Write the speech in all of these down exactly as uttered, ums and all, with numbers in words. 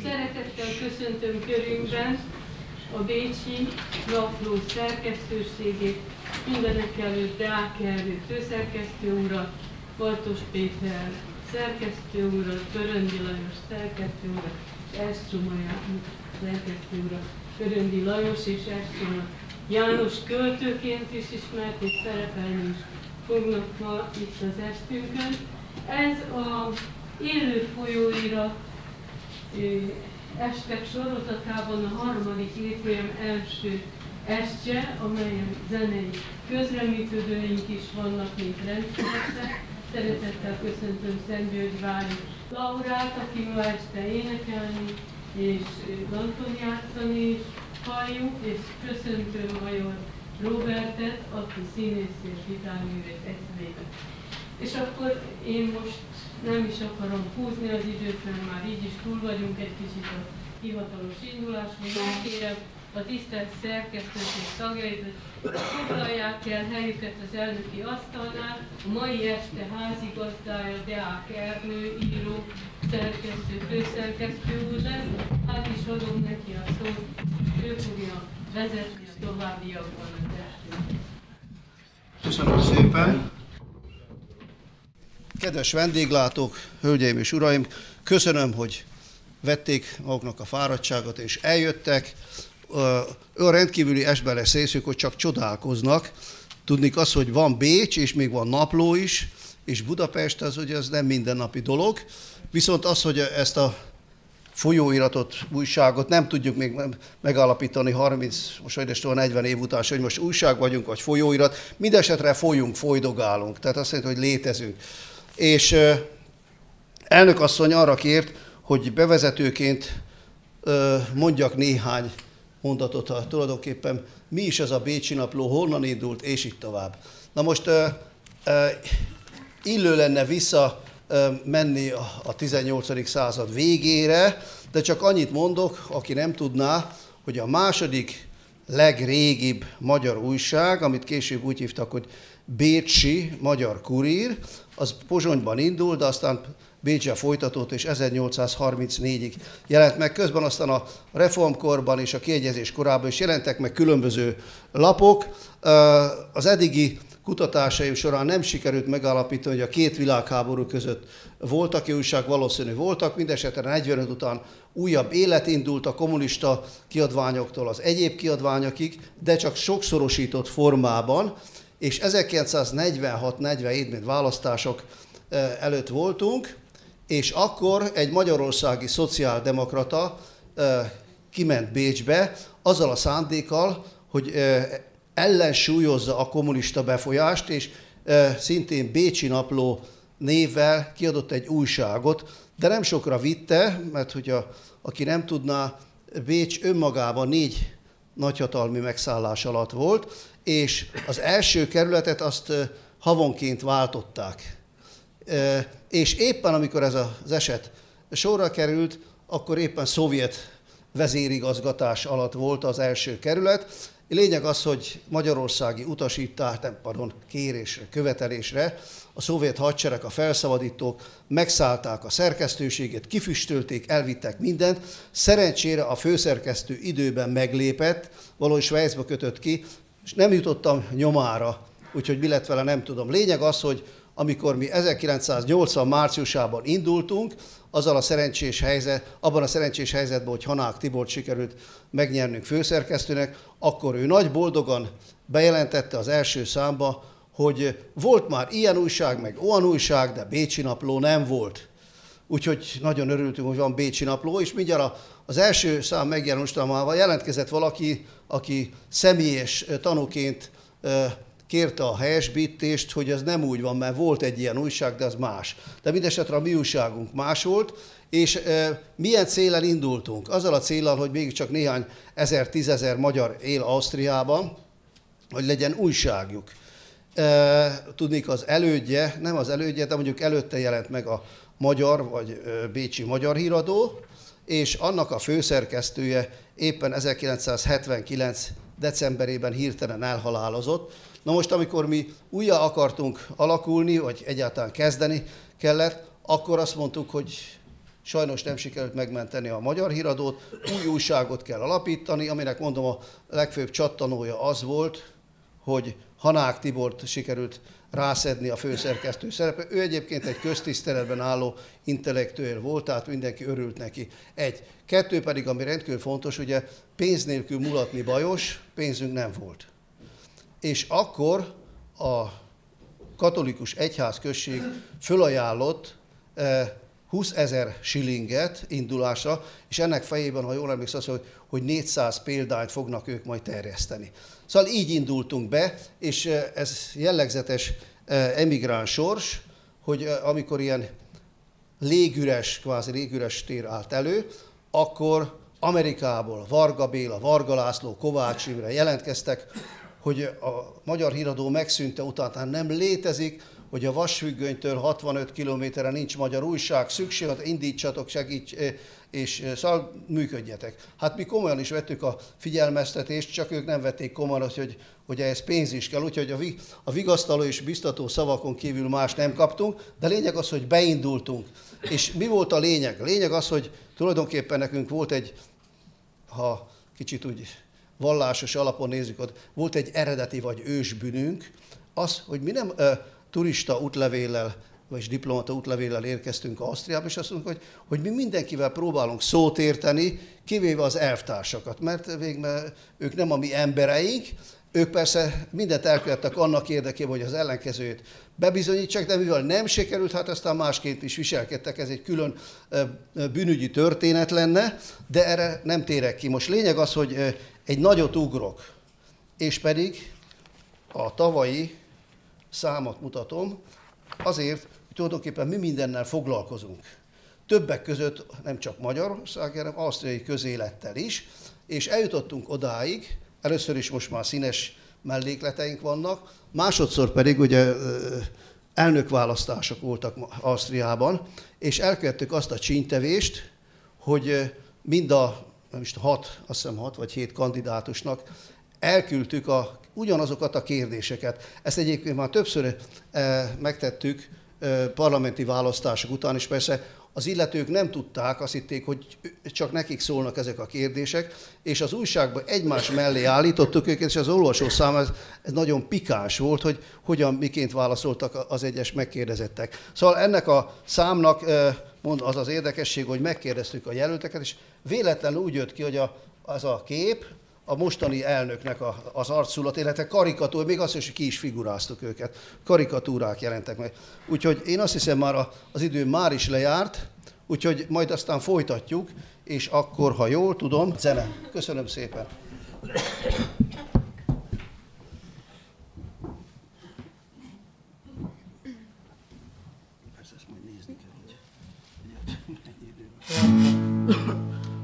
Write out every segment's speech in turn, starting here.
Szeretettel köszöntöm körünkben a Bécsi Napló szerkesztőségét, mindenek előtt Deák Ernő főszerkesztő urat, Bartos Péter szerkesztő urat, Köröndi Lajos szerkesztő urat, Estromaján szerkesztő urat, Köröndi Lajos és Estroma János költőként is ismert, és szerepelni is fognak ma itt az estünkön. Ez az élő folyóirat estek sorozatában a harmadik évfolyam első estje, amelyen zenei közreműködőink is vannak még rendszeresen. Szeretettel köszöntöm Szentgyörgyvári Laurát, aki ma este énekelni és danton játszani is halljuk, és köszöntöm Major Robertet, aki színész és gitárművész egyszerében. És akkor én most nem is akarom húzni az időt, mert már így is túl vagyunk egy kicsit a hivatalos induláson. Megkérem a tisztelt szerkesztőség tagjait, hogy foglalják el helyüket az elnöki asztalnál. A mai este házigazdája Deák Ernő, író, szerkesztő, főszerkesztő úr lesz. Hát is adom neki a szót, ő fogja vezetni a továbbiakban az estét. Köszönöm szépen! Kedves vendéglátók, hölgyeim és uraim, köszönöm, hogy vették maguknak a fáradtságot és eljöttek. Olyan rendkívüli estben lesz részük, hogy csak csodálkoznak. Tudnik az, hogy van Bécs, és még van Napló is, és Budapest, az ugye az nem mindennapi dolog. Viszont az, hogy ezt a folyóiratot, újságot nem tudjuk még megállapítani harminc, most vagy negyven év után, hogy most újság vagyunk, vagy folyóirat, mindesetre folyunk, folydogálunk, tehát azt jelenti, hogy létezünk. És elnökasszony arra kért, hogy bevezetőként mondjak néhány mondatot, ha tulajdonképpen mi is ez a Bécsi Napló, honnan indult, és így tovább. Na most illő lenne vissza menni a tizennyolcadik század végére, de csak annyit mondok, aki nem tudná, hogy a második legrégibb magyar újság, amit később úgy hívtak, hogy Bécsi Magyar Kurír, az Pozsonyban indult, de aztán Bécsbe folytatódott, és ezernyolcszázharmincnégyig jelent meg. Közben aztán a reformkorban és a kiegyezés korában is jelentek meg különböző lapok. Az eddigi kutatásaim során nem sikerült megállapítani, hogy a két világháború között voltak-e újság, valószínű voltak, mindesetre negyvenöt után újabb élet indult a kommunista kiadványoktól az egyéb kiadványokig, de csak sokszorosított formában, és ezerkilencszáznegyvenhat negyvenhét, mint választások előtt voltunk, és akkor egy magyarországi szociáldemokrata kiment Bécsbe azzal a szándékkal, hogy ellensúlyozza a kommunista befolyást, és szintén Bécsi Napló névvel kiadott egy újságot, de nem sokra vitte, mert hogyha aki nem tudná, Bécs önmagában négy nagyhatalmi megszállás alatt volt, és az első kerületet azt havonként váltották. És éppen amikor ez az eset sorra került, akkor éppen szovjet vezérigazgatás alatt volt az első kerület. Lényeg az, hogy magyarországi utasítás, nem, pardon, kérésre, követelésre a szovjet hadsereg, a felszabadítók megszállták a szerkesztőséget, kifüstölték, elvittek mindent. Szerencsére a főszerkesztő időben meglépett, valahogy Svájcba kötött ki, és nem jutottam nyomára, úgyhogy mi lett vele, nem tudom. Lényeg az, hogy amikor mi ezerkilencszáznyolcvan márciusában indultunk, azzal a szerencsés helyzet, abban a szerencsés helyzetben, hogy Hanák Tibort sikerült megnyernünk főszerkesztőnek, akkor ő nagy boldogan bejelentette az első számba, hogy volt már ilyen újság, meg olyan újság, de Bécsi Napló nem volt. Úgyhogy nagyon örültünk, hogy van Bécsi Napló, és mindjárt az első szám megjelenéstamával jelentkezett valaki, aki személyes tanúként kérte a helyesbítést, hogy ez nem úgy van, mert volt egy ilyen újság, de az más. De mindesetre a mi újságunk más volt, és e, milyen céllal indultunk? Azzal a céllal, hogy mégiscsak néhány ezer, tízezer magyar él Ausztriában, hogy legyen újságjuk. E, tudnék az elődje, nem az elődje, de mondjuk előtte jelent meg a Magyar, vagy e, Bécsi Magyar Híradó, és annak a főszerkesztője éppen ezerkilencszázhetvenkilenc decemberében hirtelen elhalálozott. Na most, amikor mi újra akartunk alakulni, vagy egyáltalán kezdeni kellett, akkor azt mondtuk, hogy sajnos nem sikerült megmenteni a Magyar Híradót, új újságot kell alapítani, aminek mondom a legfőbb csattanója az volt, hogy Hanák Tibort sikerült rászedni a főszerkesztő szerepre. Ő egyébként egy köztiszteletben álló intellektuél volt, tehát mindenki örült neki. Egy. Kettő pedig, ami rendkívül fontos, ugye pénz nélkül mulatni bajos, pénzünk nem volt. És akkor a katolikus egyházközség fölajánlott húszezer shillinget indulásra, és ennek fejében, ha jól emlékszem, azt mondja, hogy négyszáz példányt fognak ők majd terjeszteni. Szóval így indultunk be, és ez jellegzetes emigráns sors, hogy amikor ilyen légüres, kvázi légüres tér állt elő, akkor Amerikából Varga Béla, Varga László, Kovács Imre jelentkeztek, hogy a Magyar Híradó megszűnte után, nem létezik, hogy a Vasfüggönytől hatvanöt kilométerre nincs magyar újság, szükség, indítsatok, segíts, és szóval működjetek. Hát mi komolyan is vettük a figyelmeztetést, csak ők nem vették komolyan, hogy, hogy ehhez pénz is kell, úgyhogy a, vi, a vigasztaló és biztató szavakon kívül más nem kaptunk, de lényeg az, hogy beindultunk. És mi volt a lényeg? A lényeg az, hogy tulajdonképpen nekünk volt egy, ha kicsit úgy vallásos alapon nézzük, volt egy eredeti vagy ősbűnünk, az, hogy mi nem uh, turista útlevéllel, vagy diplomata útlevéllel érkeztünk Ausztriába, és azt mondjuk, hogy, hogy mi mindenkivel próbálunk szót érteni, kivéve az elvtársakat, mert végül ők nem a mi embereink, ők persze mindent elkövettek annak érdekében, hogy az ellenkezőjét bebizonyítsák, de mivel nem sikerült, hát aztán másként is viselkedtek, ez egy külön bűnügyi történet lenne, de erre nem térek ki. Most lényeg az, hogy egy nagyot ugrok, és pedig a tavalyi számot mutatom, azért, hogy tulajdonképpen mi mindennel foglalkozunk. Többek között nem csak Magyarország, hanem ausztriai közélettel is, és eljutottunk odáig, először is most már színes mellékleteink vannak, másodszor pedig ugye elnökválasztások voltak Ausztriában, és elkövettük azt a csínytevést, hogy mind a nem is hat, azt hiszem hat vagy hét kandidátusnak elküldtük a, ugyanazokat a kérdéseket. Ezt egyébként már többször e, megtettük e, parlamenti választások után, és persze az illetők nem tudták, azt hitték, hogy csak nekik szólnak ezek a kérdések, és az újságban egymás mellé állítottuk őket, és az olvasó számára ez, ez nagyon pikáns volt, hogy hogyan, miként válaszoltak az egyes megkérdezettek. Szóval ennek a számnak mond, az az érdekesség, hogy megkérdeztük a jelölteket, és véletlenül úgy jött ki, hogy a, az a kép a mostani elnöknek a, az arculat, illetve karikatúra, még azt is, hogy ki is figuráztuk őket, karikatúrák jelentek meg. Úgyhogy én azt hiszem, már az idő már is lejárt, úgyhogy majd aztán folytatjuk, és akkor, ha jól tudom, zene. Köszönöm szépen. Persze ezt majd nézni kell, hogy mennyi idő van.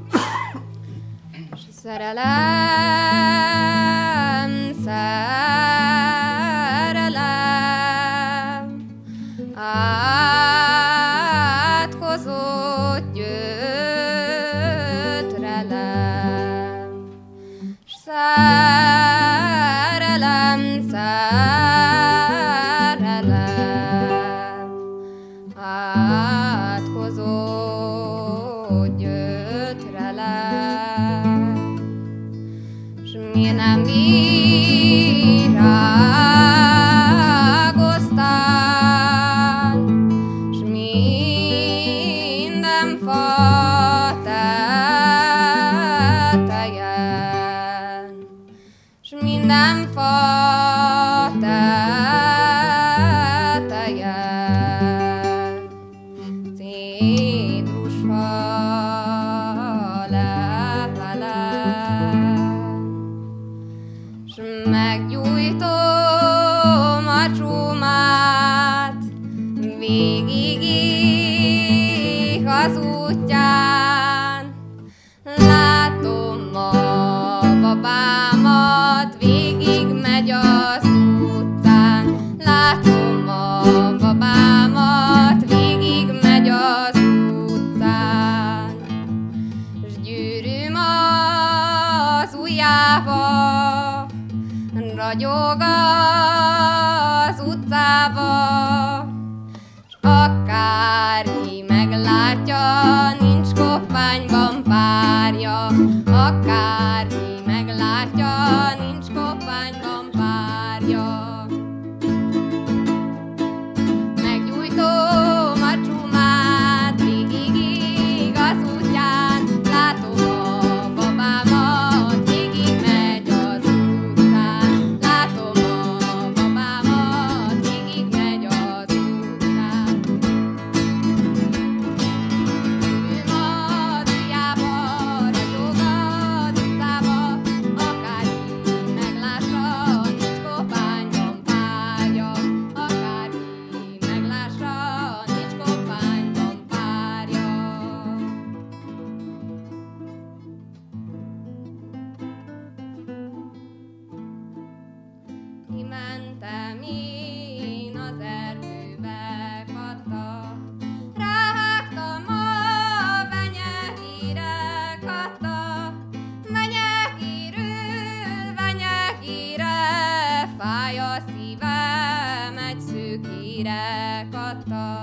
Szerelem, szerelem, átkozott gyötrelem, s szerelem, szerelem, átkozott gyötrelem. fáj a szívem, egy szűk hírek adta.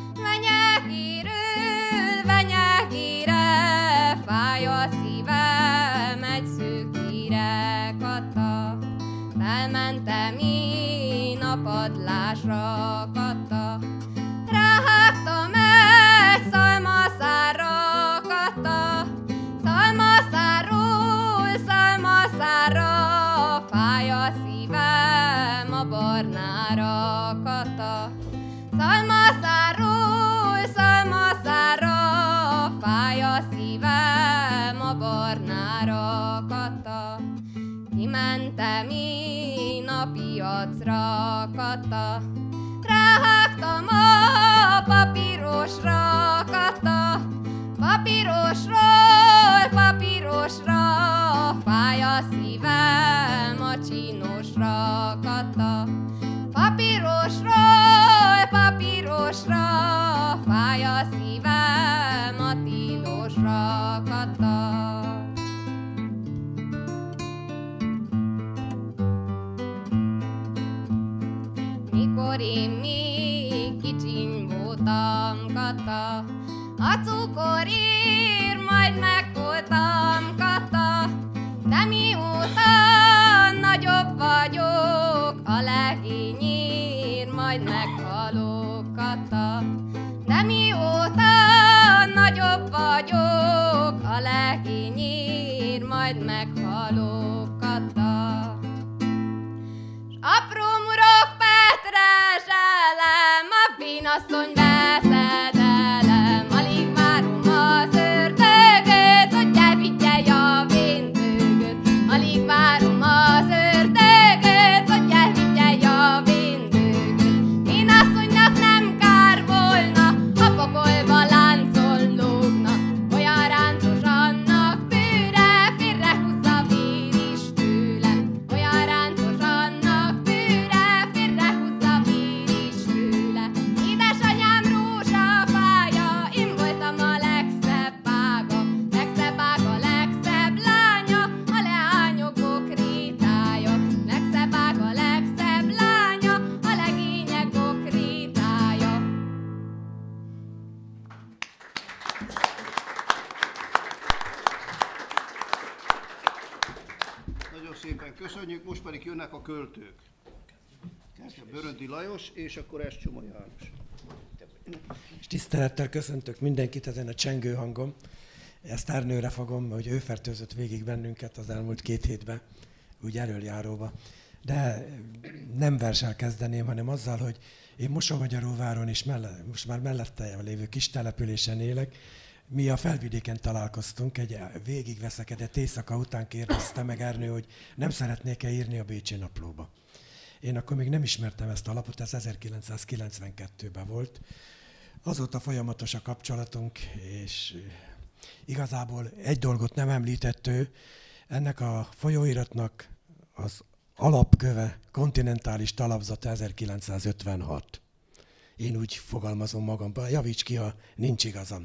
Venyegírül, venyegíre, fáj a szívem, egy szűk hírek adta. Felmentem én a padlásra akadta. Ráhágtam egy szalmaszárra akadta. Szalmaszáról, szalmaszára, fáj a szívem, a barnára akadta. Szalmaszáról, szalmaszára, fáj a szívem, a barnára akadta. Kimentem én a piacra akadta. Ráhágtam a papírosra akadta. Papírosról, papírosra, fáj a szívem, a csinosra akadta. Papírosról, papírosra, fáj a szívem, a tilosra akadta. Mikor én még kicsiny voltam, kata, a cukorért majd megvoltam, kata, de mióta nagyobb vagyok, a legényért majd meghalok, kata. De mióta nagyobb vagyok, a legényért majd meghalok, kata. S apró murok petrezselem, a fényasszony veszedelem, alig várom az ördögöt, hogy elvigyelj a véndőgöt. Alig várom az ördögöt, hogy elvigyelj a véndőgöt. Fényasszonynak nem kár volna, a pokolba láncon lógna, olyan ráncos annak bőre, félrehúzza vér is tőle. Olyan ráncos annak bőre, félrehúzza vér is tőle. Édesanyám rózsafája, én voltam a legszebb ága, legszebb ága, legszebb lánya, a leányok okrétája. Legszebb ága, legszebb lánya, a legények okrétája. Nagyon szépen köszönjük, most pedig jönnek a költők. Kezdve Böröndi Lajos, és akkor Escsoma János. És tisztelettel köszöntök mindenkit ezen a csengő hangom. Ezt Ernőre fogom, hogy ő fertőzött végig bennünket az elmúlt két hétben, úgy elöljáróba. De nem verssel kezdeném, hanem azzal, hogy én Mosonmagyaróváron is melle, most már mellette lévő kis településen élek. Mi a Felvidéken találkoztunk, egy végigveszekedett éjszaka után kérdezte meg Ernő, hogy nem szeretnék-e írni a Bécsi Naplóba. Én akkor még nem ismertem ezt a lapot, ez ezerkilencszázkilencvenkettőben volt. Azóta folyamatos a kapcsolatunk, és igazából egy dolgot nem említett ő, ennek a folyóiratnak az alapköve, kontinentális talapzata ezerkilencszázötvenhat. Én úgy fogalmazom magamban, javíts ki, ha nincs igazam.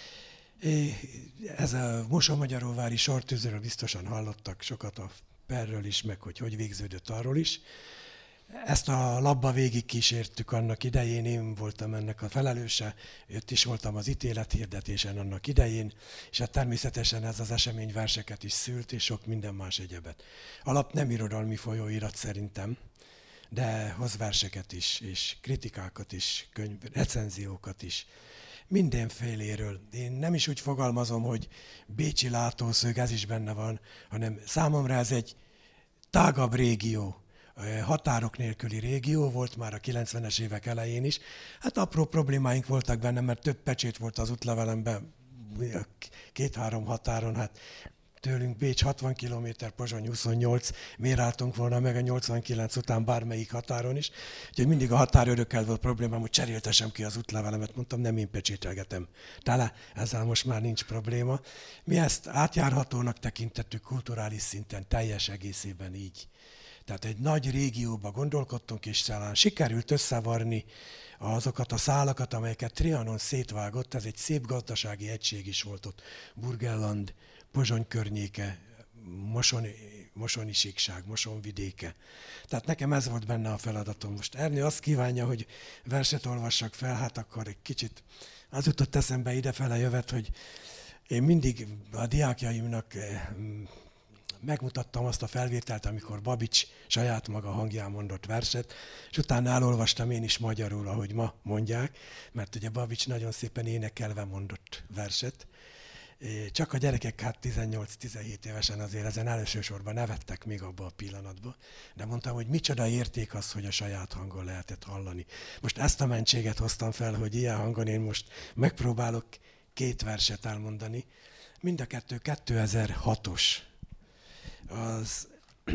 Ez a Mosonmagyaróvári sortűzről biztosan hallottak sokat a perről is, meg hogy hogy végződött arról is. Ezt a labba végig kísértük annak idején, én voltam ennek a felelőse, ott is voltam az ítélethirdetésen annak idején, és hát természetesen ez az esemény verseket is szült, és sok minden más egyebet. Alap nem irodalmi folyóirat szerintem, de hoz verseket is, és kritikákat is, könyv, recenziókat is. Mindenféléről. Én nem is úgy fogalmazom, hogy bécsi látószög, ez is benne van, hanem számomra ez egy tágabb régió, határok nélküli régió volt már a kilencvenes évek elején is. Hát apró problémáink voltak benne, mert több pecsét volt az útlevelemben, két-három határon, hát tőlünk Bécs hatvan kilométer, Pozsony huszonnyolc, miért álltunk volna meg a nyolcvankilenc után bármelyik határon is. Úgyhogy mindig a határőrökkel volt problémám, hogy cseréltessem ki az útlevelemet, mondtam, nem én pecsételgetem. Tele, ezzel most már nincs probléma. Mi ezt átjárhatónak tekintettük kulturális szinten, teljes egészében így. Tehát egy nagy régióba gondolkodtunk, és talán sikerült összevarni azokat a szálakat, amelyeket Trianon szétvágott. Ez egy szép gazdasági egység is volt ott. Burgenland, Pozsony környéke, mosoni, mosoni síkság, mosonvidéke. Tehát nekem ez volt benne a feladatom. Most Ernő azt kívánja, hogy verset olvassak fel, hát akkor egy kicsit az jutott eszembe idefele jövet, hogy én mindig a diákjaimnak megmutattam azt a felvételt, amikor Babics saját maga hangján mondott verset, és utána elolvastam én is magyarul, ahogy ma mondják, mert ugye Babics nagyon szépen énekelve mondott verset. Csak a gyerekek hát tizennyolc-tizenhét évesen azért ezen elsősorban nevettek még abba a pillanatban, de mondtam, hogy micsoda érték az, hogy a saját hangon lehetett hallani. Most ezt a mentséget hoztam fel, hogy ilyen hangon én most megpróbálok két verset elmondani. Mind a kettő kétezer-hatos. Az,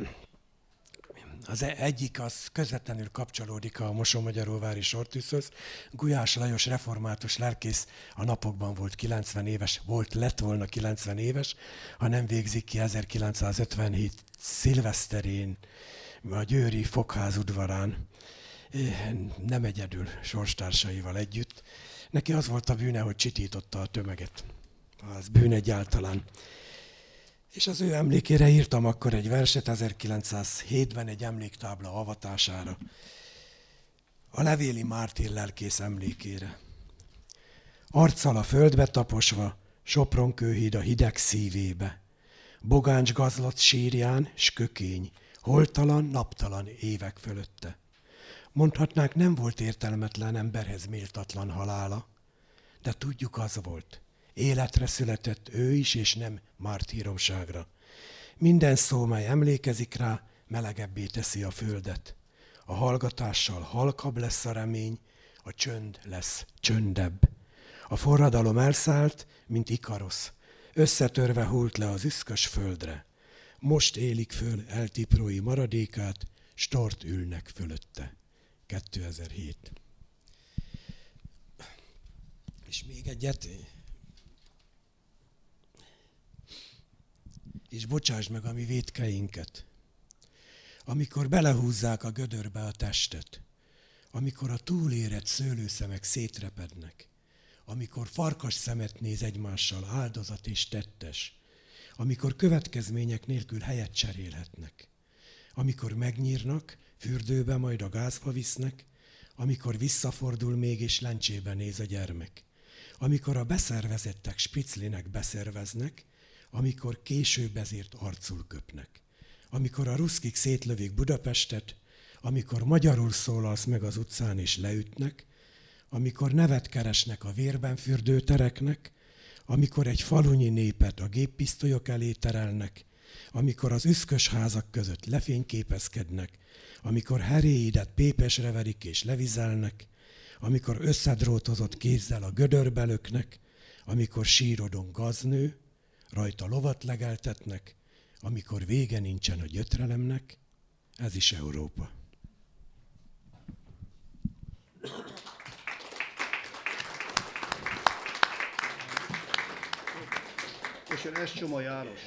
az egyik az közvetlenül kapcsolódik a Mosonmagyaróvári sortűzhöz. Gulyás Lajos református lelkész a napokban volt kilencven éves, volt, lett volna kilencven éves, ha nem végzik ki ezerkilencszázötvenhét szilveszterén a győri Fogház udvarán, nem egyedül, sorstársaival együtt. Neki az volt a bűne, hogy csitította a tömeget. Az bűn egyáltalán. És az ő emlékére írtam akkor egy verset ezerkilencszázhétben egy emléktábla avatására. A levéli mártír lelkész emlékére. Arccal a földbe taposva, Sopronkőhíd a hideg szívébe. Bogáncs gazlott sírján, s kökény, holtalan, naptalan évek fölötte. Mondhatnák, nem volt értelmetlen, emberhez méltatlan halála, de tudjuk, az volt. Életre született ő is, és nem mártíromságra. Minden szó, mely emlékezik rá, melegebbé teszi a földet. A hallgatással halkabb lesz a remény, a csönd lesz csöndebb. A forradalom elszállt, mint Ikarosz. Összetörve hult le az üszkös földre. Most élik föl eltiprói maradékát, stort ülnek fölötte. kétezer-hét. És még egyet. És bocsásd meg a mi vétkeinket. Amikor belehúzzák a gödörbe a testet, amikor a túlérett szőlőszemek szétrepednek, amikor farkas szemet néz egymással áldozat és tettes, amikor következmények nélkül helyet cserélhetnek, amikor megnyírnak, fürdőbe, majd a gázba visznek, amikor visszafordul még és lencsébe néz a gyermek, amikor a beszervezettek spiclinek beszerveznek, amikor később ezért arcul köpnek, amikor a ruszkik szétlövik Budapestet, amikor magyarul szólalsz meg az utcán és leütnek, amikor nevet keresnek a vérben fürdő tereknek, amikor egy falunyi népet a géppisztolyok elé terelnek, amikor az üszkös házak között lefényképezkednek, amikor heréidet pépesre verik és levizelnek, amikor összedrótozott kézzel a gödörbe löknek, amikor sírodon gaznő, rajta lovat legeltetnek, amikor vége nincsen a gyötrelemnek, ez is Európa. És ez Csoma János.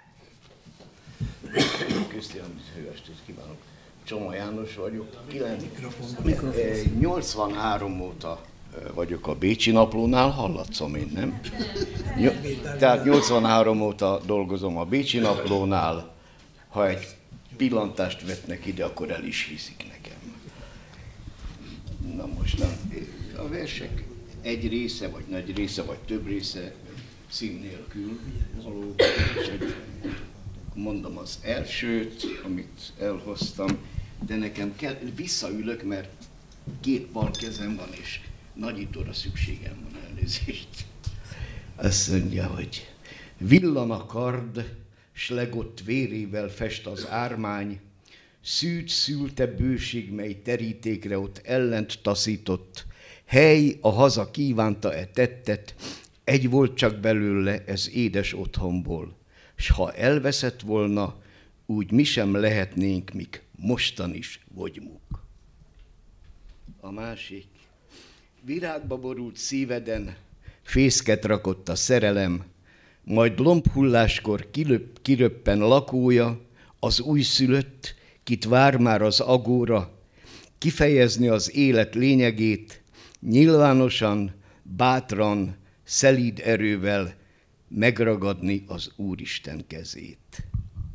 Krisztián, jó estét kívánok! Csoma János vagyok. nyolcvanhárom óta vagyok a Bécsi Naplónál, hallatszom én, nem? Tehát nyolcvanhárom óta dolgozom a Bécsi Naplónál. Ha egy pillantást vetnek ide, akkor el is hiszik nekem. Na mostan, a versek egy része, vagy nagy része, vagy több része szín nélkül valóban, és mondom az elsőt, amit elhoztam, de nekem kell, visszaülök, mert két bal kezem van, és nagyítóra szükségem van, elnézést. Azt mondja, hogy villan a kard, s legott vérével fest az ármány, szűt szülte bőség, mely terítékre ott ellent taszított, hely a haza kívánta-e tettet, egy volt csak belőle ez édes otthonból, s ha elveszett volna, úgy mi sem lehetnénk, mik mostan is vagyunk. A másik, virágba borult szíveden fészket rakott a szerelem, majd lombhulláskor kilöp, kiröppen lakója, az újszülött, kit vár már az agóra, kifejezni az élet lényegét, nyilvánosan, bátran, szelíd erővel megragadni az Úristen kezét.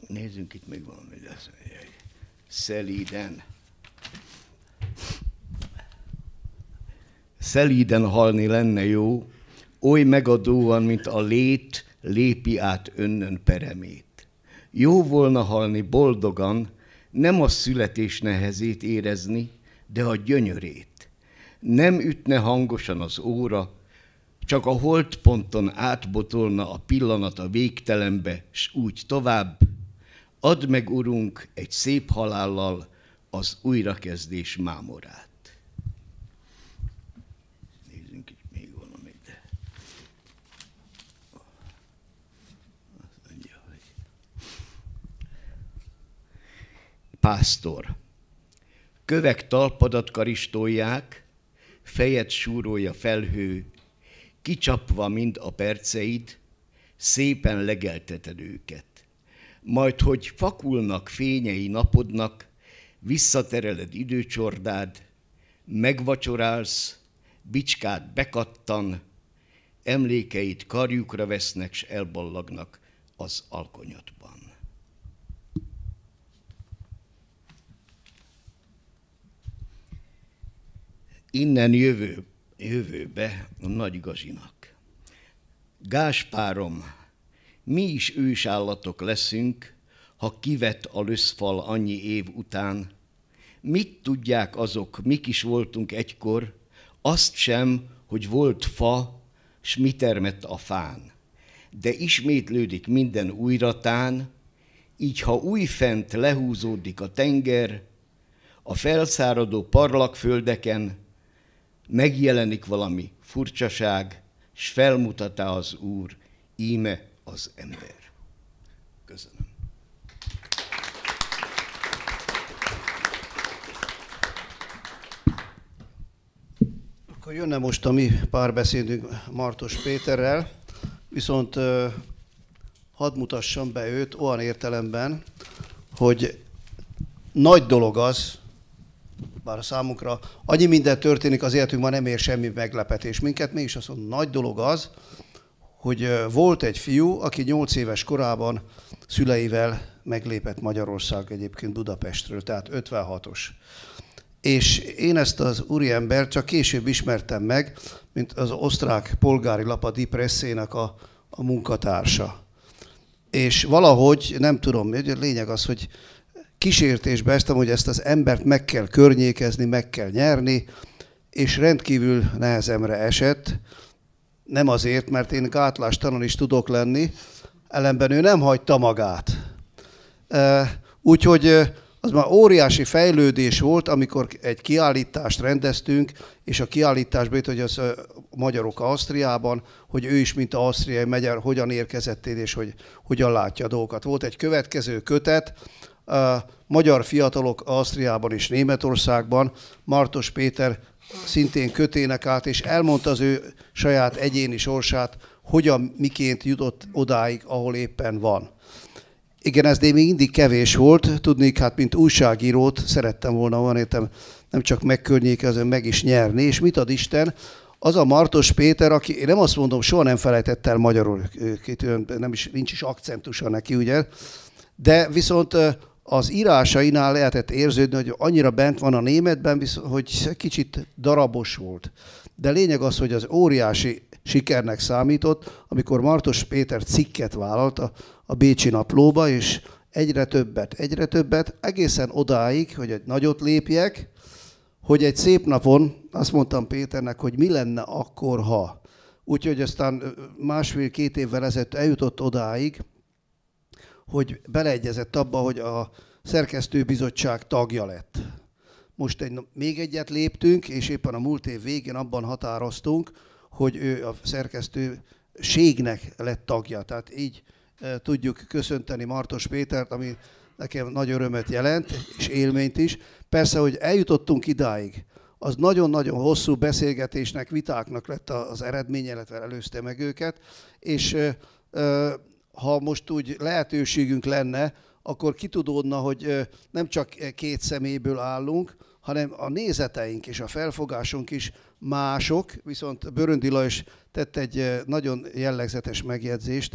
nézzünk itt még valamit. Szelíden. Szelíden halni lenne jó, oly megadóan, mint a lét lépi át önnön peremét. Jó volna halni boldogan, nem a születés nehezét érezni, de a gyönyörét. Nem ütne hangosan az óra, csak a holtponton átbotolna a pillanat a végtelenbe, s úgy tovább. Add meg, Urunk, egy szép halállal az újrakezdés mámorát. Nézzünk itt még valamit. De... Azt mondja, hogy... Pásztor. Kövek talpadat karistolják, fejed súrolja felhő, kicsapva mind a perceid, szépen legelteted őket. Majd, hogy fakulnak fényei napodnak, visszatereled időcsordád, megvacsorálsz, bicskád bekattan, emlékeid karjukra vesznek, s elballagnak az alkonyatban. Innen jövő, jövőbe a Nagy Gazinak. Gáspárom, mi is ősállatok leszünk, ha kivett a löszfal annyi év után. Mit tudják azok, mik is voltunk egykor, azt sem, hogy volt fa, s mi termett a fán. De ismétlődik minden újratán, így ha újfent lehúzódik a tenger, a felszáradó parlagföldeken megjelenik valami furcsaság, s felmutatá az Úr, íme az ember. Köszönöm. Akkor jönne most a mi párbeszédünk Martos Péterrel, viszont hadd mutassam be őt olyan értelemben, hogy nagy dolog az, bár a számunkra annyi minden történik az életünkben, nem ér semmi meglepetés minket, mégis azt mondom, nagy dolog az, hogy volt egy fiú, aki nyolc éves korában szüleivel meglépett Magyarország, egyébként Budapestről, tehát ötvenhatos. És én ezt az úriembert csak később ismertem meg, mint az osztrák polgári lap, a Die Presse-nek a, a munkatársa. És valahogy, nem tudom, a lényeg az, hogy kísértésbe eztem, hogy ezt az embert meg kell környékezni, meg kell nyerni, és rendkívül nehezemre esett. Nem azért, mert én gátlástalan is tudok lenni, ellenben ő nem hagyta magát. Úgyhogy az már óriási fejlődés volt, amikor egy kiállítást rendeztünk, és a kiállításban itt, hogy az magyarok Ausztriában, hogy ő is, mint ausztriai magyar, hogyan érkezett és hogy hogyan látja a dolgokat. Volt egy következő kötet, a magyar fiatalok Ausztriában és Németországban, Martos Péter szintén kötének át, és elmondta az ő saját egyéni sorsát, hogyan, miként jutott odáig, ahol éppen van. Igen, ez még mindig kevés volt, tudnék, hát mint újságírót szerettem volna, van értem, nem csak megkörnyékezni, meg is nyerni, és mit ad Isten? Az a Martos Péter, aki, én nem azt mondom, soha nem felejtett el magyarul, nem is, nincs is akcentusa neki, ugye, de viszont az írásainál lehetett érződni, hogy annyira bent van a németben, hogy kicsit darabos volt. De lényeg az, hogy az óriási sikernek számított, amikor Martos Péter cikket vállalt a, a Bécsi Naplóba, és egyre többet, egyre többet, egészen odáig, hogy egy nagyot lépjek, hogy egy szép napon azt mondtam Péternek, hogy mi lenne akkor, ha. Úgyhogy aztán másfél-két évvel ezelőtt eljutott odáig, hogy beleegyezett abba, hogy a szerkesztőbizottság tagja lett. Most egy, még egyet léptünk, és éppen a múlt év végén abban határoztunk, hogy ő a szerkesztőségnek lett tagja. Tehát így e, tudjuk köszönteni Martos Pétert, ami nekem nagy örömet jelent, és élményt is. Persze, hogy eljutottunk idáig, az nagyon-nagyon hosszú beszélgetésnek, vitáknak lett az eredménye, illetve előzte meg őket, és e, e, ha most úgy lehetőségünk lenne, akkor kitudódna, hogy nem csak két személyből állunk, hanem a nézeteink és a felfogásunk is mások, viszont Böröndi Lajos tett egy nagyon jellegzetes megjegyzést,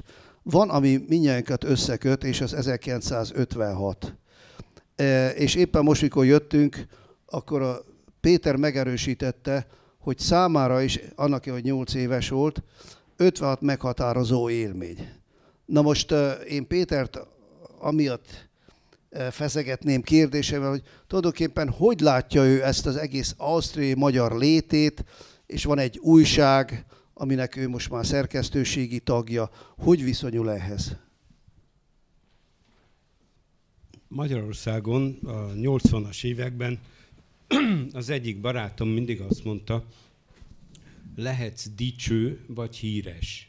Van, ami mindnyájunkat összeköt, és az ezerkilencszázötvenhat. És éppen most, mikor jöttünk, akkor a Péter megerősítette, hogy számára is, annak, hogy nyolc éves volt, ötvenhat meghatározó élmény. Na most én Pétert amiatt feszegetném kérdésével, hogy tulajdonképpen hogy látja ő ezt az egész ausztriai magyar létét, és van egy újság, aminek ő most már szerkesztőségi tagja. Hogy viszonyul ehhez? Magyarországon a nyolcvanas években az egyik barátom mindig azt mondta, lehetsz dicső vagy híres.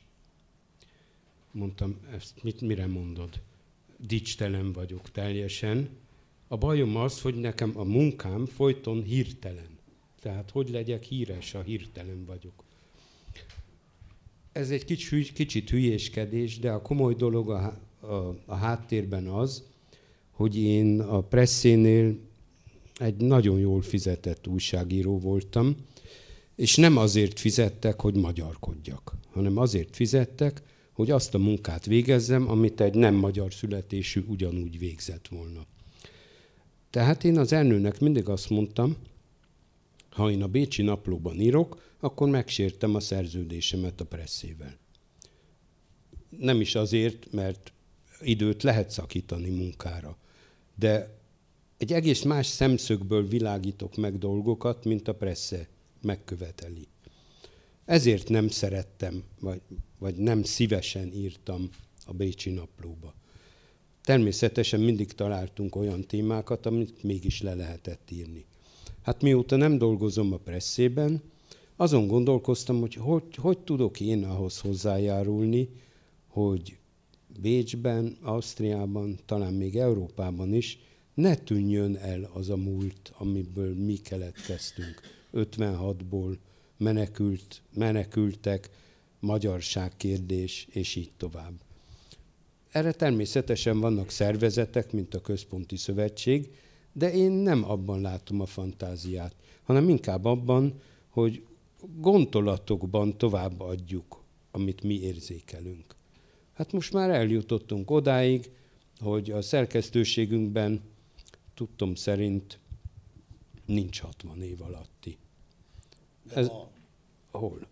Mondtam, ezt mit, mire mondod? Dicstelen vagyok teljesen. A bajom az, hogy nekem a munkám folyton hirtelen. Tehát hogy legyek híres, ha hirtelen vagyok. Ez egy kicsit, kicsit hülyéskedés, de a komoly dolog a, a, a háttérben az, hogy én a Presszénél egy nagyon jól fizetett újságíró voltam, és nem azért fizettek, hogy magyarkodjak, hanem azért fizettek, hogy azt a munkát végezzem, amit egy nem magyar születésű ugyanúgy végzett volna. Tehát én az Ernőnek mindig azt mondtam, ha én a Bécsi Naplóban írok, akkor megsértem a szerződésemet a Presszével. Nem is azért, mert időt lehet szakítani munkára, de egy egész más szemszögből világítok meg dolgokat, mint a Pressze megköveteli. Ezért nem szerettem, vagy, vagy nem szívesen írtam a Bécsi Naplóba. Természetesen mindig találtunk olyan témákat, amit mégis le lehetett írni. Hát mióta nem dolgozom a Presszében, azon gondolkoztam, hogy hogy, hogy tudok én ahhoz hozzájárulni, hogy Bécsben, Ausztriában, talán még Európában is ne tűnjön el az a múlt, amiből mi keletkeztünk. ötvenhatból menekült, menekültek, magyarságkérdés, és így tovább. Erre természetesen vannak szervezetek, mint a Központi Szövetség, de én nem abban látom a fantáziát, hanem inkább abban, hogy gondolatokban továbbadjuk, amit mi érzékelünk. Hát most már eljutottunk odáig, hogy a szerkesztőségünkben tudtom szerint nincs hatvan év alatti. Ez, hol?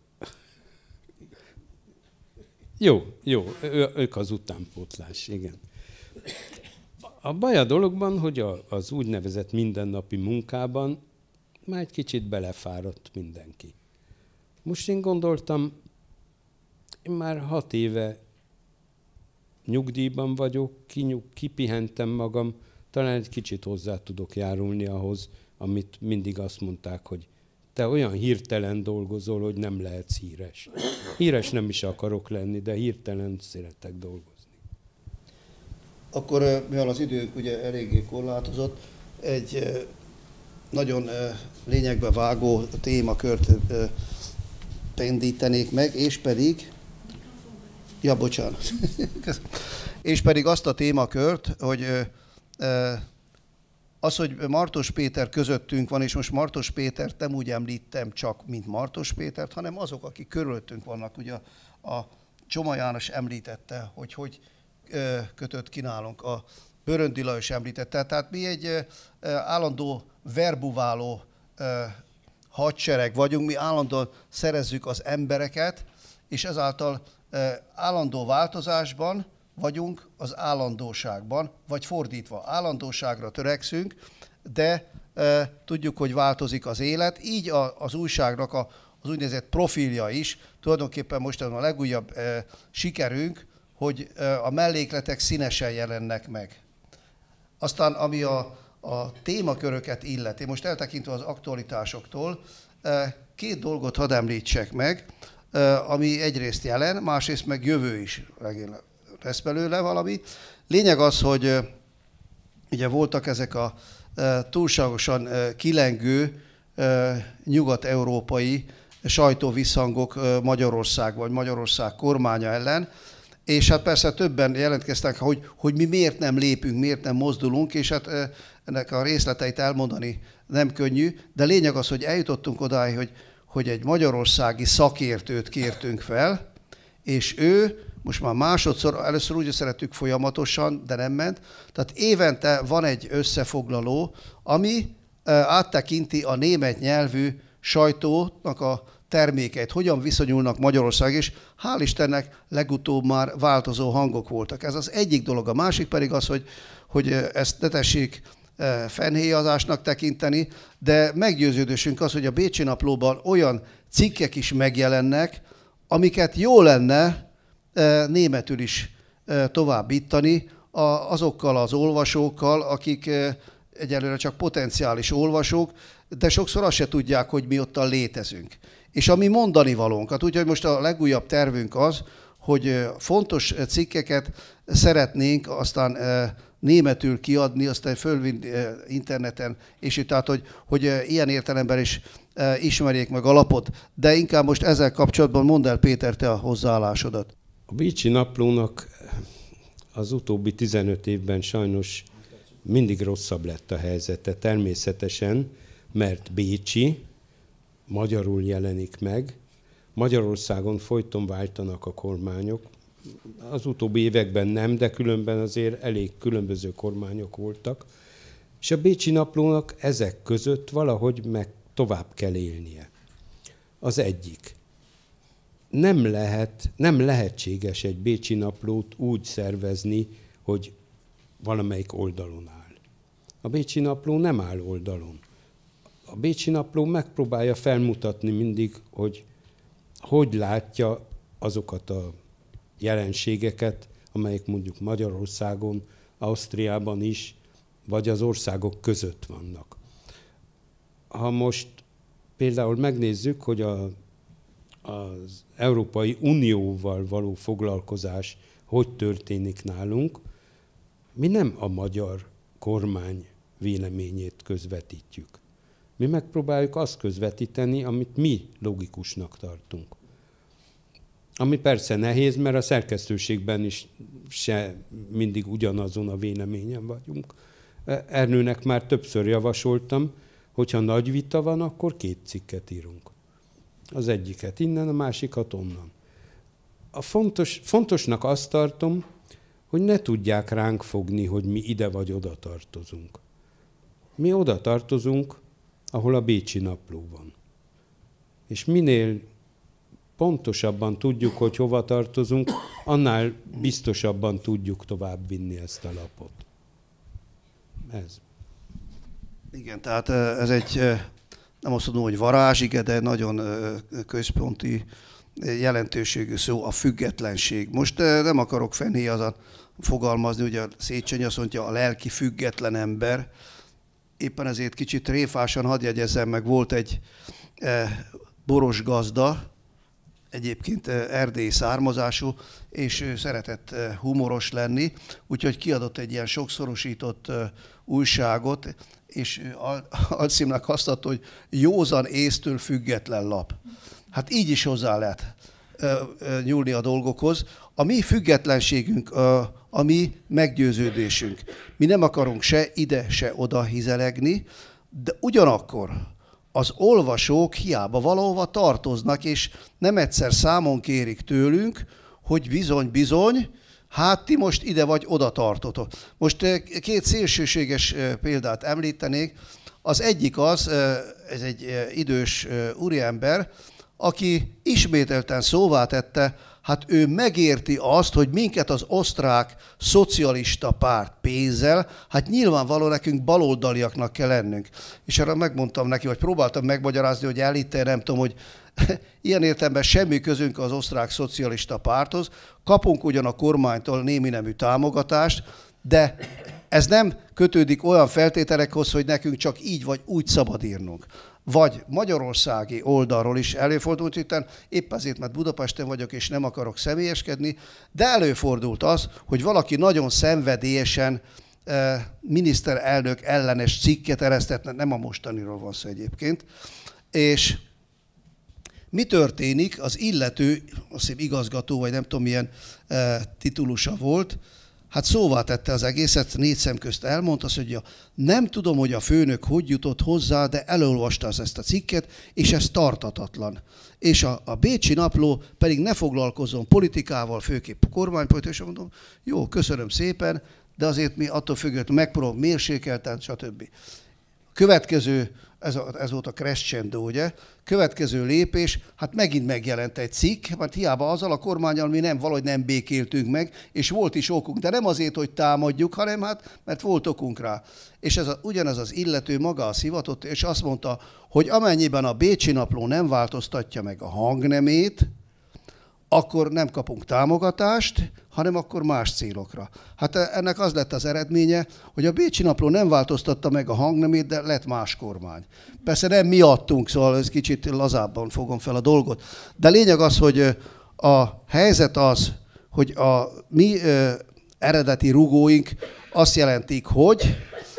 Jó, jó, ő, ők az utánpótlás, igen. A baj a dologban, hogy a, az úgynevezett mindennapi munkában már egy kicsit belefáradt mindenki. Most én gondoltam, én már hat éve nyugdíjban vagyok, kinyug, kipihentem magam, talán egy kicsit hozzá tudok járulni ahhoz, amit mindig azt mondták, hogy te olyan hirtelen dolgozol, hogy nem lehetsz híres. Híres nem is akarok lenni, de hirtelen szeretek dolgozni. Akkor, mivel az időnk ugye eléggé korlátozott, egy nagyon lényegbe vágó témakört pendítenék meg, és pedig, ja, bocsánat, és pedig azt a témakört, hogy az, hogy Martos Péter közöttünk van, és most Martos Pétert nem úgy említem csak, mint Martos Pétert, hanem azok, akik körülöttünk vannak. Ugye a Csoma János említette, hogy hogy kötött ki nálunk, a Böröndi Lajos említette. Tehát mi egy állandó verbuváló hadsereg vagyunk, mi állandóan szerezzük az embereket, és ezáltal állandó változásban vagyunk az állandóságban, vagy fordítva, állandóságra törekszünk, de e, tudjuk, hogy változik az élet, így a, az újságnak a, az úgynevezett profilja is, tulajdonképpen most a legújabb e, sikerünk, hogy e, a mellékletek színesen jelennek meg. Aztán ami a, a témaköröket illeti, most eltekintve az aktualitásoktól, e, két dolgot hadd említsek meg, e, ami egyrészt jelen, másrészt meg jövő is lesz belőle valami. Lényeg az, hogy ugye voltak ezek a túlságosan kilengő nyugat-európai sajtóvisszhangok Magyarország vagy Magyarország kormánya ellen, és hát persze többen jelentkeztek, hogy, hogy mi miért nem lépünk, miért nem mozdulunk, és hát ennek a részleteit elmondani nem könnyű, de lényeg az, hogy eljutottunk odáig, hogy, hogy egy magyarországi szakértőt kértünk fel, és ő most már másodszor, először úgy szerettük folyamatosan, de nem ment. Tehát évente van egy összefoglaló, ami áttekinti a német nyelvű sajtónak a termékeit, hogyan viszonyulnak Magyarország, és hál' Istennek legutóbb már változó hangok voltak. Ez az egyik dolog. A másik pedig az, hogy, hogy ezt ne tessék fennhéjazásnak tekinteni, de meggyőződésünk az, hogy a Bécsi Naplóban olyan cikkek is megjelennek, amiket jó lenne németül is továbbítani azokkal az olvasókkal, akik egyelőre csak potenciális olvasók, de sokszor azt se tudják, hogy mi ottan létezünk. És a mi mondani valónkat, úgyhogy most a legújabb tervünk az, hogy fontos cikkeket szeretnénk aztán németül kiadni, aztán fölvinni interneten, és így tehát, hogy, hogy ilyen értelemben is ismerjék meg a lapot. De inkább most ezzel kapcsolatban mondd el, Péter, te a hozzáállásodat. A Bécsi Naplónak az utóbbi tizenöt évben sajnos mindig rosszabb lett a helyzete, természetesen, mert bécsi, magyarul jelenik meg. Magyarországon folyton váltanak a kormányok. Az utóbbi években nem, de különben azért elég különböző kormányok voltak. És a Bécsi Naplónak ezek között valahogy meg tovább kell élnie. Az egyik. Nem lehet, nem lehetséges egy Bécsi Naplót úgy szervezni, hogy valamelyik oldalon áll. A Bécsi Napló nem áll oldalon. A Bécsi Napló megpróbálja felmutatni mindig, hogy hogy látja azokat a jelenségeket, amelyek mondjuk Magyarországon, Ausztriában is, vagy az országok között vannak. Ha most például megnézzük, hogy a, az Európai Unióval való foglalkozás hogy történik nálunk, mi nem a magyar kormány véleményét közvetítjük. Mi megpróbáljuk azt közvetíteni, amit mi logikusnak tartunk. Ami persze nehéz, mert a szerkesztőségben is se mindig ugyanazon a véleményen vagyunk. Ernőnek már többször javasoltam, hogyha nagy vita van, akkor két cikket írunk. Az egyiket innen, a másikat onnan. A fontos, fontosnak azt tartom, hogy ne tudják ránk fogni, hogy mi ide vagy oda tartozunk. Mi oda tartozunk, ahol a Bécsi Napló van. És minél pontosabban tudjuk, hogy hova tartozunk, annál biztosabban tudjuk továbbvinni ezt a lapot. Ez. Igen, tehát ez egy, nem azt mondom, hogy varázsige, de nagyon központi jelentőségű szó, a függetlenség. Most nem akarok fennhéjazan fogalmazni, ugye a Széchenyi azt mondja, a lelki független ember. Éppen ezért kicsit tréfásan hadd jegyezzem meg, volt egy boros gazda, egyébként erdélyi származású, és szeretett humoros lenni, úgyhogy kiadott egy ilyen sokszorosított újságot, és alcímnek azt adta, hogy józan észtől független lap. Hát így is hozzá lehet nyúlni a dolgokhoz. A mi függetlenségünk, a mi meggyőződésünk. Mi nem akarunk se ide, se oda hizelegni, de ugyanakkor az olvasók hiába valahova tartoznak, és nem egyszer számon kérik tőlünk, hogy bizony-bizony, hát ti most ide vagy oda tartotok. Most két szélsőséges példát említenék. Az egyik az, ez egy idős úriember, aki ismételten szóvá tette, hát ő megérti azt, hogy minket az osztrák szocialista párt pénzzel, hát nyilvánvaló nekünk baloldaliaknak kell lennünk. És arra megmondtam neki, vagy próbáltam megmagyarázni, hogy elhitte, nem tudom, hogy ilyen értelemben semmi közünk az osztrák szocialista párthoz, kapunk ugyan a kormánytól némi nemű támogatást, de ez nem kötődik olyan feltételekhoz, hogy nekünk csak így vagy úgy szabad írnunk. Vagy magyarországi oldalról is előfordult, hiszen épp azért, mert Budapesten vagyok, és nem akarok személyeskedni, de előfordult az, hogy valaki nagyon szenvedélyesen eh, miniszterelnök ellenes cikket eresztett, nem a mostaniról van szó egyébként, és mi történik? Az illető, azt hiszem igazgató, vagy nem tudom milyen eh, titulusa volt, hát szóvá tette az egészet, négy szem közt elmondta, azt mondja, nem tudom, hogy a főnök hogy jutott hozzá, de elolvasta ezt a cikket, és ez tartatatlan. És a, a Bécsi Napló pedig ne foglalkozzon politikával, főképp kormánypolitikával, és mondom, jó, köszönöm szépen, de azért mi attól függetlenül megpróbálunk mérsékelten, stb. Következő, ez, a, ez volt a crescendo, ugye? Következő lépés, hát megint megjelent egy cikk, mert hiába azzal a kormánnyal mi nem, valahogy nem békéltünk meg, és volt is okunk, de nem azért, hogy támadjuk, hanem hát, mert volt okunk rá. És ez a, ugyanez az illető maga az hivatott, és azt mondta, hogy amennyiben a Bécsi Napló nem változtatja meg a hangnemét, akkor nem kapunk támogatást, hanem akkor más célokra. Hát ennek az lett az eredménye, hogy a Bécsi Napló nem változtatta meg a hangnemét, de lett más kormány. Persze nem miattunk, szóval ez kicsit lazábban fogom fel a dolgot. De lényeg az, hogy a helyzet az, hogy a mi eredeti rugóink azt jelentik, hogy,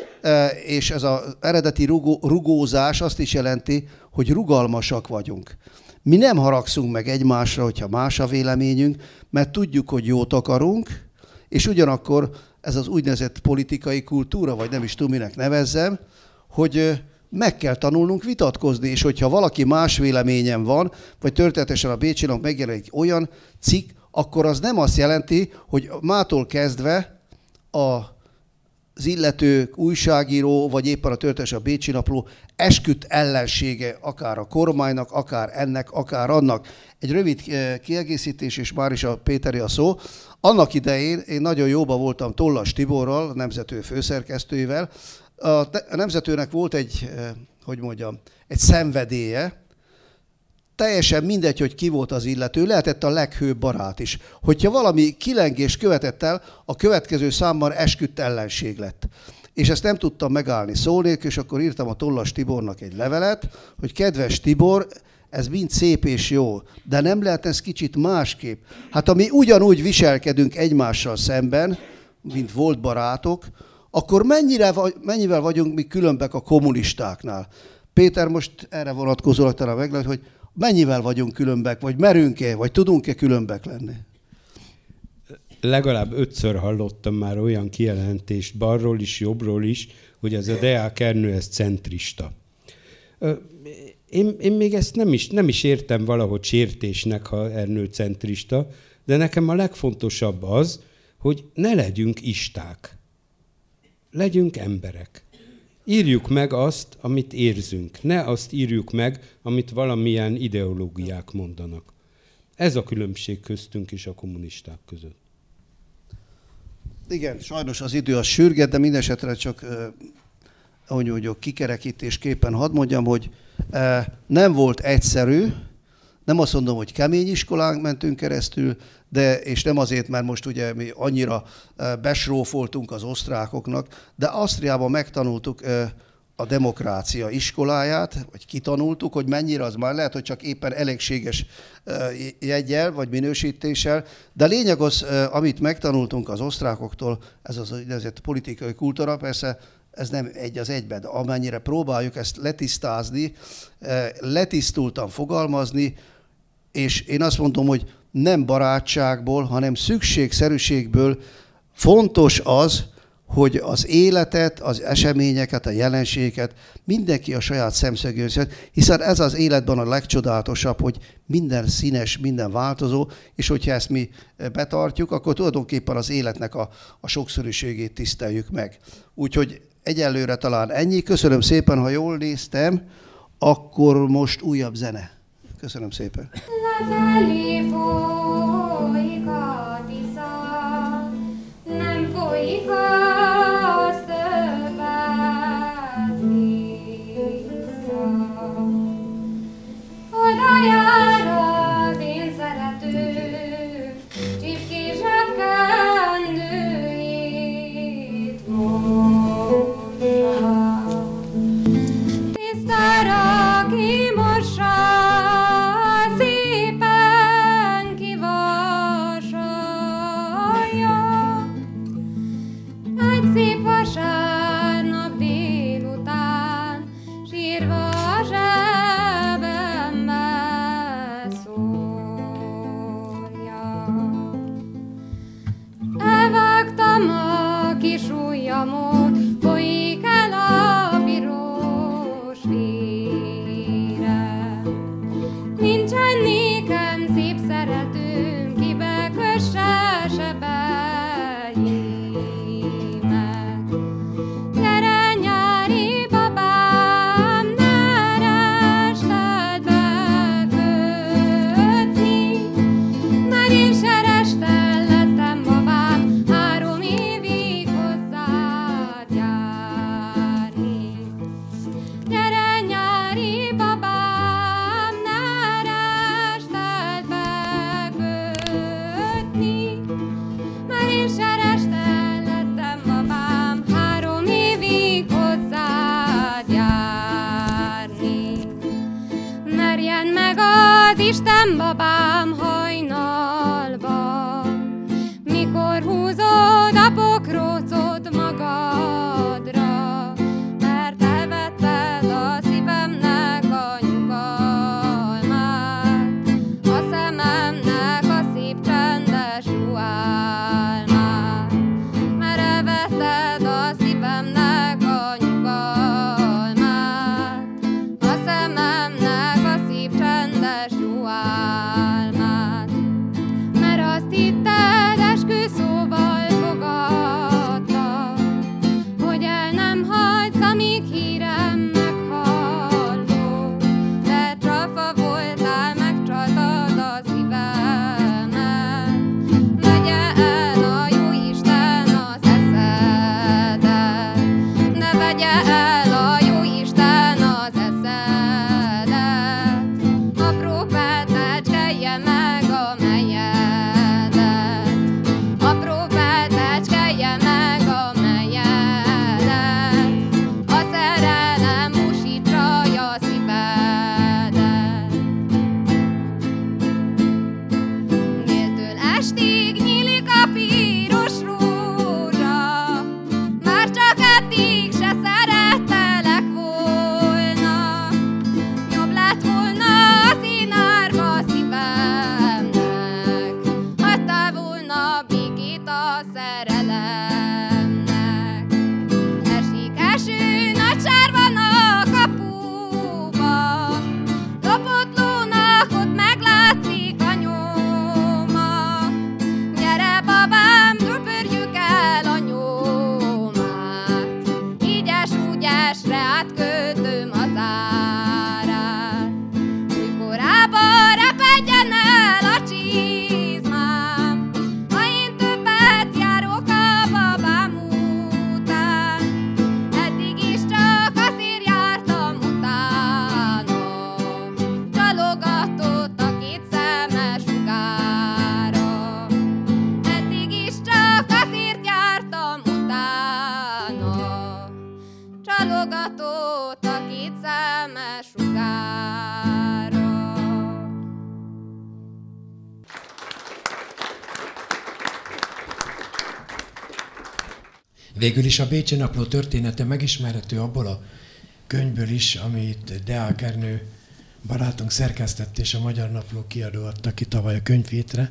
és ez az eredeti rugó, rugózás azt is jelenti, hogy rugalmasak vagyunk. Mi nem haragszunk meg egymásra, hogyha más a véleményünk, mert tudjuk, hogy jót akarunk, és ugyanakkor ez az úgynevezett politikai kultúra, vagy nem is tudom, minek nevezzem, hogy meg kell tanulnunk vitatkozni, és hogyha valaki más véleményen van, vagy történetesen a Bécsi Nap megjelenik olyan cikk, akkor az nem azt jelenti, hogy mától kezdve a az illető újságíró, vagy éppen a történetesen a Bécsi Napló esküdt ellensége akár a kormánynak, akár ennek, akár annak. Egy rövid kiegészítés, és már is a Péteri a szó. Annak idején én nagyon jóba voltam Tollas Tiborral, a Nemzető főszerkesztőjével. A Nemzetőnek volt egy, hogy mondjam, egy szenvedélye, teljesen mindegy, hogy ki volt az illető, lehetett a leghőbb barát is. Hogyha valami kilengés követett el, a következő számban esküdt ellenség lett. És ezt nem tudtam megállni szó nélkül, és akkor írtam a Tollas Tibornak egy levelet, hogy kedves Tibor, ez mind szép és jó, de nem lehet ez kicsit másképp. Hát ha mi ugyanúgy viselkedünk egymással szemben, mint volt barátok, akkor mennyire, mennyivel vagyunk mi különbek a kommunistáknál? Péter most erre vonatkozólag talán meg lehet, hogy mennyivel vagyunk különbek, vagy merünk-e, vagy tudunk-e különbek lenni? Legalább ötször hallottam már olyan kijelentést balról is, jobbról is, hogy ez a Deák Ernő, ez centrista. Én, én még ezt nem is, nem is értem valahogy sértésnek, ha Ernő centrista, de nekem a legfontosabb az, hogy ne legyünk isták. Legyünk emberek. Írjuk meg azt, amit érzünk. Ne azt írjuk meg, amit valamilyen ideológiák mondanak. Ez a különbség köztünk és a kommunisták között. Igen, sajnos az idő az sürget, de mindesetre csak, eh, ahogy mondjuk, kikerekítésképpen hadd mondjam, hogy eh, nem volt egyszerű, nem azt mondom, hogy kemény iskolánk mentünk keresztül, de, és nem azért, mert most ugye mi annyira besrófoltunk az osztrákoknak, de Ausztriában megtanultuk a demokrácia iskoláját, vagy kitanultuk, hogy mennyire az már lehet, hogy csak éppen elégséges jeggyel, vagy minősítéssel, de lényeg az, amit megtanultunk az osztrákoktól, ez az úgynevezett politikai kultúra, persze ez nem egy az egyben, de amennyire próbáljuk ezt letisztázni, letisztultan fogalmazni, és én azt mondom, hogy nem barátságból, hanem szükségszerűségből fontos az, hogy az életet, az eseményeket, a jelenségeket mindenki a saját szemszögéből, hiszen ez az életben a legcsodálatosabb, hogy minden színes, minden változó, és hogyha ezt mi betartjuk, akkor tulajdonképpen az életnek a, a sokszínűségét tiszteljük meg. Úgyhogy egyelőre talán ennyi. Köszönöm szépen, ha jól néztem, akkor most újabb zene. Köszönöm szépen. Lefelé folyik a Tisza, nem folyik az többet vissza. Oda járad én szerető, csipkés kendőjét mossa. Tisztára kimossa, szépen kivassa, Isten babám hajnalba, mikor húzod a pokrócot magadra, mert elvetted a szívemnek a nyugalmát, a szememnek a szép csendes ruhálmát, mert elvetted a szívemnek a nyugalmát, a szememnek a szép csendes ruhálmát, mert azt hitted esküszóval fogadta, hogy el nem hagysz, amíg hírem meghallott, de csalfa voltál, megcsaltad a szívemet, vegye el a jóisten az eszedet, de vegye el a jóisten az eszedet, apró petecskelje meg a melyedet, apró petecskelje meg a melyedet, a szerelem busítsa a szívedet. Déltől estig nyílik a piros rózsa, már csak eddig se szerettelek volna, jobb lett volna a színárva szívemnek, hagytál volna békét a szerelemnek. Esik eső, nagy sár van a kapuba, lopott lónak ott meglátszik a nyoma. Gyere babám, göpörjük el a nyomát, ígyes-úgyesre átkötöm az árát. Új korába repedjen el a csizmám, ha én többet járok a babám után, eddig is csak azért jártam utána, csalogatott a két szemes sugára, eddig is csak azért jártam utána, csalogatott a két szemes sugára. Végül is a Bécsi Napló története megismerhető abból a könyvből is, amit Deák Ernő barátunk szerkesztett, és a Magyar Napló kiadó adta ki tavaly a könyvhétre,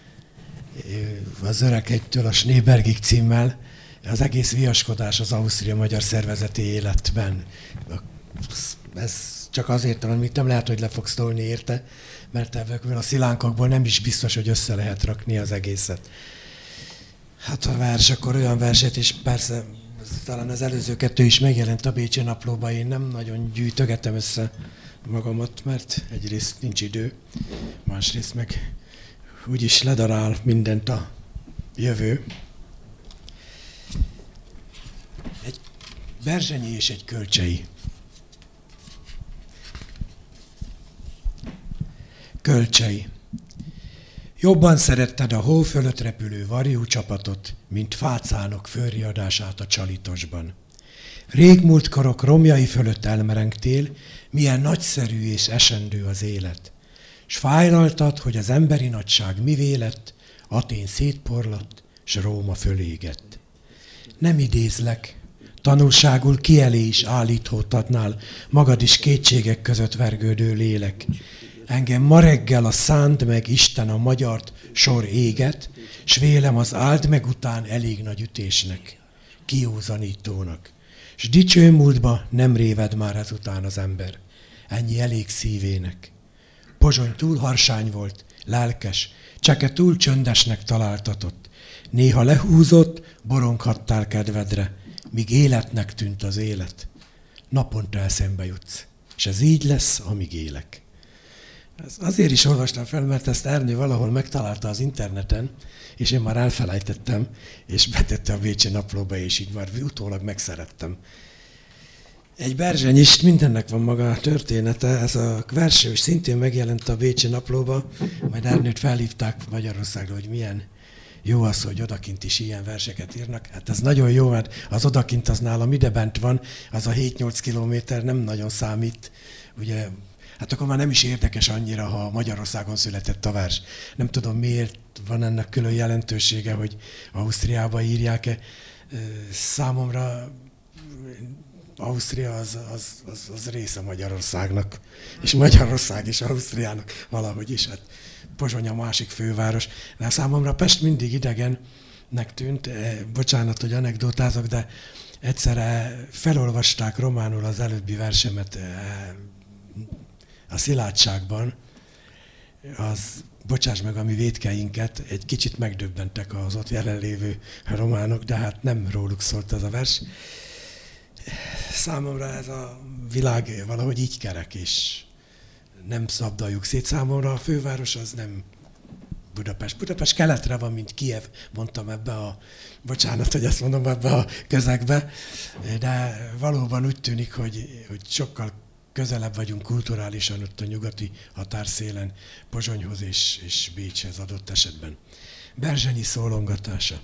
az Öreghegytől a Schneebergig címmel, az egész viaskodás az Ausztria-magyar szervezeti életben. Ez csak azért, amit nem lehet, hogy le fogsz tolni érte, mert ebből a szilánkokból nem is biztos, hogy össze lehet rakni az egészet. Hát a vers, akkor olyan verset, és persze talán az előző kettő is megjelent a Bécsi Naplóban, én nem nagyon gyűjtögetem össze magamat, mert egyrészt nincs idő, másrészt meg úgyis ledarál mindent a jövő. Egy Berzsenyi és egy Kölcsei. Kölcsei. Jobban szeretted a hó fölött repülő varjú csapatot, mint fácánok fölriadását a Csalitosban. Régmúlt korok romjai fölött elmerengtél, milyen nagyszerű és esendő az élet. S fájlaltad, hogy az emberi nagyság mivé lett, Atén szétporlott, s Róma fölégett. Nem idézlek, tanulságul ki elé is állíthatnál magad is kétségek között vergődő lélek. Engem ma reggel a szánd meg Isten a magyart sor éget, s vélem az áld meg után elég nagy ütésnek, kiúzanítónak. S dicső múltba nem réved már ezután az ember, ennyi elég szívének. Pozsony túl harsány volt, lelkes, cseke túl csöndesnek találtatott. Néha lehúzott, boronghattál kedvedre, míg életnek tűnt az élet. Naponta eszembe jutsz, és ez így lesz, amíg élek. Azért is olvastam fel, mert ezt Ernő valahol megtalálta az interneten, és én már elfelejtettem, és betette a Bécsi Naplóba, és így már utólag megszerettem. Egy Berzsenyist, mindennek van maga a története, ez a verső is szintén megjelent a Bécsi Naplóba, majd Ernőt felhívták Magyarországra, hogy milyen jó az, hogy odakint is ilyen verseket írnak. Hát ez nagyon jó, mert az odakint az nálam idebent van, az a hét-nyolc kilométer nem nagyon számít. Ugye hát akkor már nem is érdekes annyira, ha Magyarországon született a vers. Nem tudom, miért van ennek külön jelentősége, hogy Ausztriába írják-e. Számomra Ausztria az, az, az, az része Magyarországnak, és Magyarország és Ausztriának valahogy is. Hát Pozsony a másik főváros. De számomra Pest mindig idegennek tűnt. Bocsánat, hogy anekdotázok, de egyszerre felolvasták románul az előbbi versemet a Szilágyságban. Az, bocsáss meg a mi vétkeinket, egy kicsit megdöbbentek az ott jelenlévő románok, de hát nem róluk szólt ez a vers. Számomra ez a világ valahogy így kerek, és nem szabdaljuk szét. Számomra a főváros az nem Budapest. Budapest keletre van, mint Kijev, mondtam ebbe a, bocsánat, hogy ezt mondom ebbe a közegbe, de valóban úgy tűnik, hogy, hogy sokkal közelebb vagyunk kulturálisan ott a nyugati határszélen, Pozsonyhoz és, és Bécshez adott esetben. Berzsenyi szólongatása.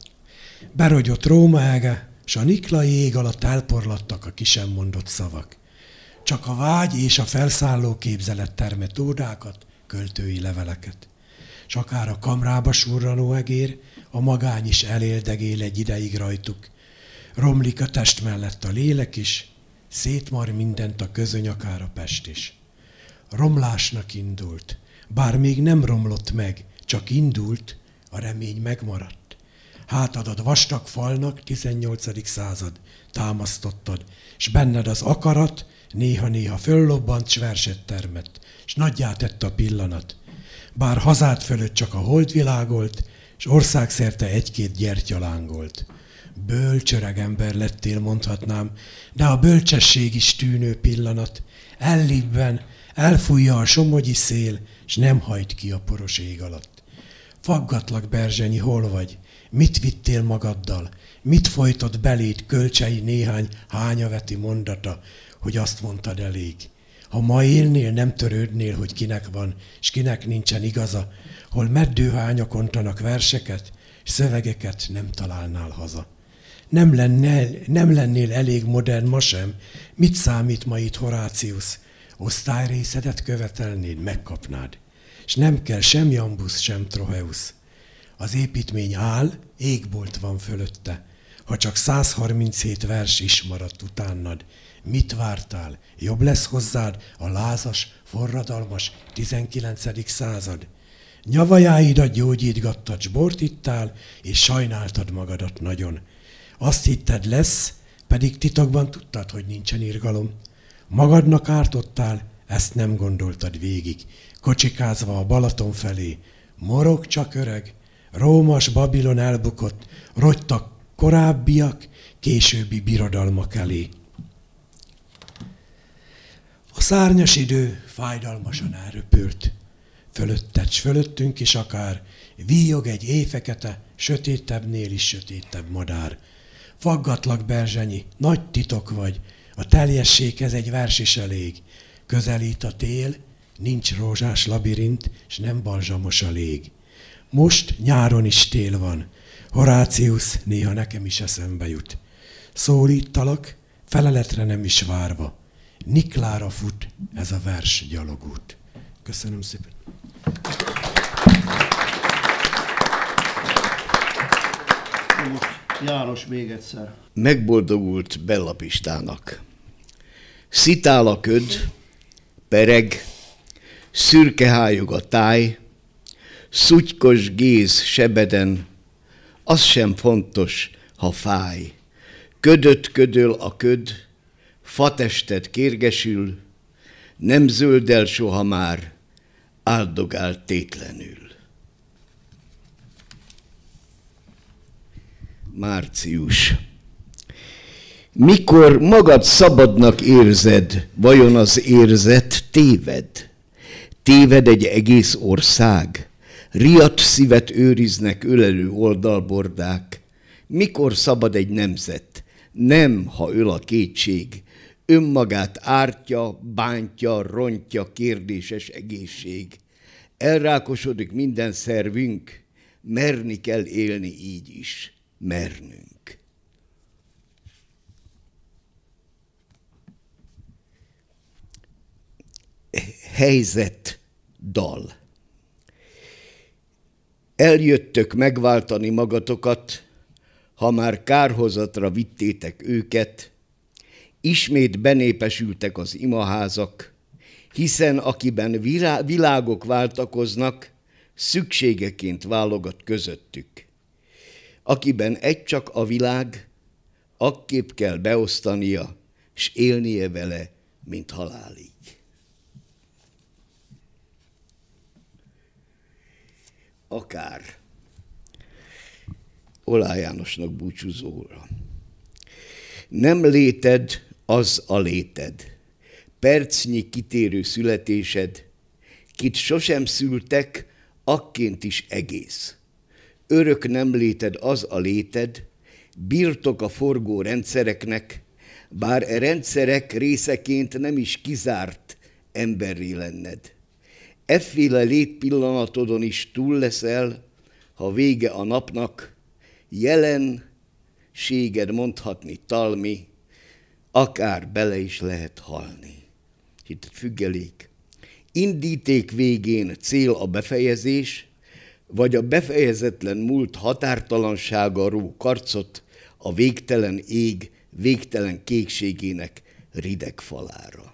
Berogyott Róma ege, s a niklai ég alatt elporlattak a ki sem mondott szavak. Csak a vágy és a felszálló képzelet termett ódákat, költői leveleket. S akár a kamrába surranó egér, a magány is eléldegél egy ideig rajtuk. Romlik a test mellett a lélek is, szétmar mindent a közöny, akár a Pest is. Romlásnak indult, bár még nem romlott meg, csak indult, a remény megmaradt. Hátadad vastag falnak, tizennyolcadik század, támasztottad, s benned az akarat, néha-néha föllobbant, s verset termett, s nagyjá tett a pillanat. Bár hazád fölött csak a hold világolt, s országszerte egy-két gyertya lángolt. Bölcs öreg ember lettél, mondhatnám, de a bölcsesség is tűnő pillanat. Ellibben, elfújja a somogyi szél, s nem hajt ki a poros ég alatt. Faggatlak, Berzsenyi, hol vagy? Mit vittél magaddal? Mit folytott beléd kölcsei néhány hányaveti mondata, hogy azt mondtad elég? Ha ma élnél, nem törődnél, hogy kinek van, s kinek nincsen igaza, hol meddőhányok ontanak verseket, s szövegeket nem találnál haza. Nem lennél, nem lennél elég modern ma sem, mit számít ma itt Horáciusz? Osztályrészedet követelnéd, megkapnád. És nem kell sem Jambusz, sem Troheusz. Az építmény áll, égbolt van fölötte. Ha csak száz harminchét vers is maradt utánad, mit vártál? Jobb lesz hozzád a lázas, forradalmas tizenkilencedik század? Nyavajáidat gyógyítgattad, s bort ittál, és sajnáltad magadat nagyon. Azt hitted lesz, pedig titokban tudtad, hogy nincsen irgalom. Magadnak ártottál, ezt nem gondoltad végig. Kocsikázva a Balaton felé, morog csak öreg, Rómas Babilon elbukott, rogytak korábbiak, későbbi birodalmak elé. A szárnyas idő fájdalmasan elröpült, fölötted s fölöttünk is akár, víjog egy éjfekete, sötétebbnél is sötétebb madár. Faggatlak, Berzsenyi, nagy titok vagy, a teljességhez egy vers is elég. Közelít a tél, nincs rózsás labirint, s nem balzsamos a lég. Most nyáron is tél van, Horáciusz néha nekem is eszembe jut. Szólítalak, feleletre nem is várva, Niklára fut ez a vers gyalogút. Köszönöm szépen. János még egyszer. Megboldogult Bella Pistának. Szitál a köd, pereg, szürke hályog a táj, szutykos géz sebeden, az sem fontos, ha fáj. Ködöt ködöl a köd, fatested kérgesül, nem zöld el soha már, áldogál tétlenül. Március. Mikor magad szabadnak érzed, vajon az érzet téved? Téved egy egész ország? Riadt szívet őriznek ölelő oldalbordák. Mikor szabad egy nemzet? Nem, ha öl a kétség. Önmagát ártja, bántja, rontja kérdéses egészség. Elrákosodik minden szervünk, merni kell élni így is. Mernünk. helyzet dal. Eljöttök megváltani magatokat, ha már kárhozatra vittétek őket, ismét benépesültek az imaházak, hiszen akiben világok váltakoznak, szükségeként válogat közöttük. Akiben egy csak a világ, akképp kell beosztania, s élnie vele, mint halálig. Akár Oláh Jánosnak búcsúzóra. Nem léted az a léted, percnyi kitérő születésed, kit sosem szültek, akként is egész. Örök nem léted az a léted, birtok a forgó rendszereknek, bár e rendszerek részeként nem is kizárt emberré lenned. Efféle létpillanatodon is túl leszel, ha vége a napnak, jelenséged mondhatni talmi, akár bele is lehet halni. Itt függelék. Indíték végén cél a befejezés, vagy a befejezetlen múlt határtalansága ró karcot a végtelen ég végtelen kékségének rideg falára.